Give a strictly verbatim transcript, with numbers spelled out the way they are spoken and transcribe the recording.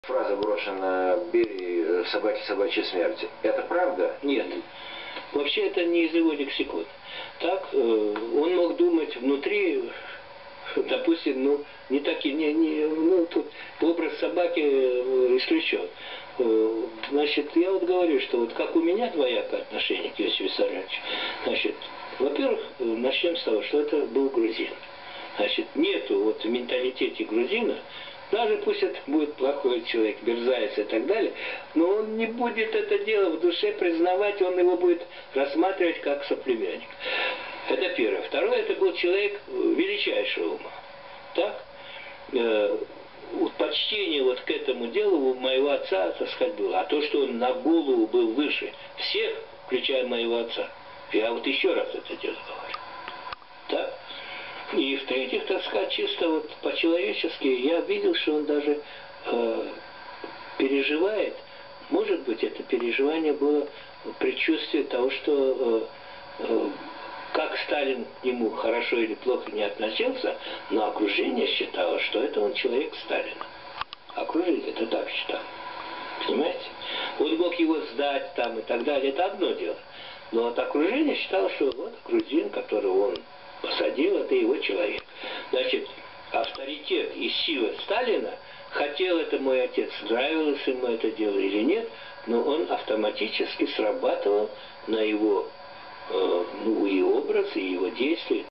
Фраза брошена «бери собаки собачьей смерти». Это правда? Нет. Вообще это не из его лексикона. Так, э, он мог думать внутри, допустим, ну, не такие, не, не, ну, тут образ собаки исключен. Э, значит, я вот говорю, что вот как у меня двоякое отношение к Иосифу Виссарионовичу. Значит, во-первых, начнем с того, что это был грузин. Значит, нету вот в менталитете грузина, даже пусть это будет плохой человек, мерзавец и так далее, но он не будет это дело в душе признавать, он его будет рассматривать как соплеменник. Это первое. Второе, это был человек величайшего ума. Так? Э, почтение вот к этому делу у моего отца, так сказать, было. А то, что он на голову был выше всех, включая моего отца, я вот еще раз это дело говорю. Так? И в-третьих, так сказать, чисто вот по-человечески, я видел, что он даже э, переживает. Может быть, это переживание было предчувствие того, что э, э, как Сталин к нему хорошо или плохо не относился, но окружение считало, что это он человек Сталина. Окружение это так считало. Понимаете? Он мог его сдать там и так далее, это одно дело. Но от окружения считало, что вот грузин, которого он посадил, это его человек. Значит, авторитет и сила Сталина, хотел это мой отец, нравилось ему это дело или нет, но он автоматически срабатывал на его, э, ну, и образ, и его действия.